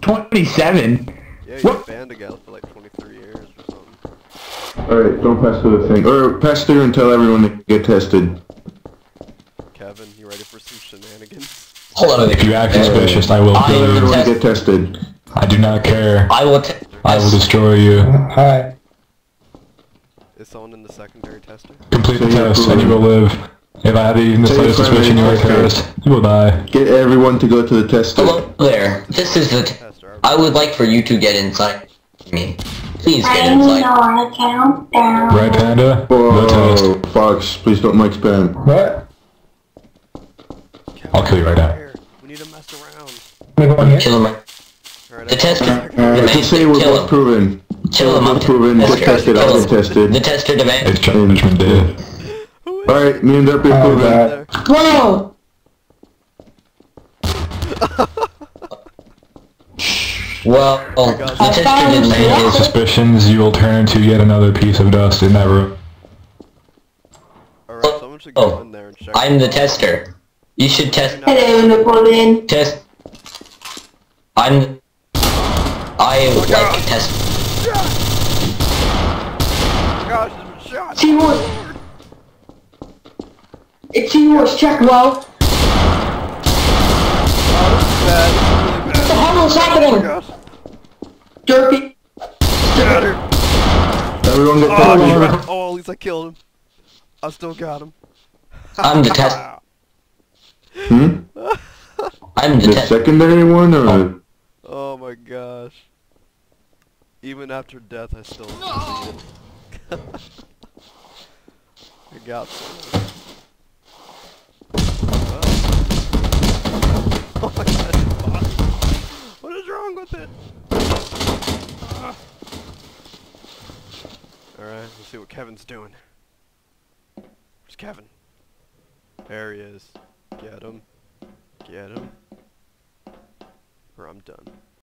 27? Yeah, What? you banned a guy for like 23 years or something. Alright, don't pass through the thing. Or pass through and tell everyone to get tested. Kevin, you ready for some shenanigans? Hold on. If you act suspicious, I will Tell kill everyone you. to get tested. I do not care. I will destroy you. Hi. Is someone in the secondary tester? Complete the test, and you will live. If I have even the slightest suspicion you are a terrorist, you will die. Get everyone to go to the tester. Hello there. This is the... I would like for you to get inside me. Please get inside. On a countdown. Right, Panda? The Whoa, test. Fox, please don't mic spam. What? Kevin, I'll kill you right now. here. We need to mess around. Am I going here? Kill him. Alright, The tester. Just say we're both proven. Kill him. Both proven, get tested, I'll get tested. The tester demands. It's Judgment Day. Alright, me and Derpy are proven. Whoa! Well, the tester demands. Suspicions, you will turn into yet another piece of dust in that room. Alright, someone should go in there and check. I'm the tester. You should test. Hello, Napoleon. Test. I would like to test. Gosh, there's been shots! T-Horse. It's T-Horse, check well. Oh, this is bad. This is really bad. What the hell is happening? Oh my gosh. Derpy. Got her. Everyone get Oh, tested. oh, at least I killed him. I still got him. I'm the tester. Hmm? I'm the The tester. secondary one, or? Oh my gosh. Even after death, I still succeeded. I got someone. Oh my god, it's bot. What is wrong with it? Alright, let's see what Kevin's doing. Where's Kevin? There he is. Get him. Get him. Or I'm done.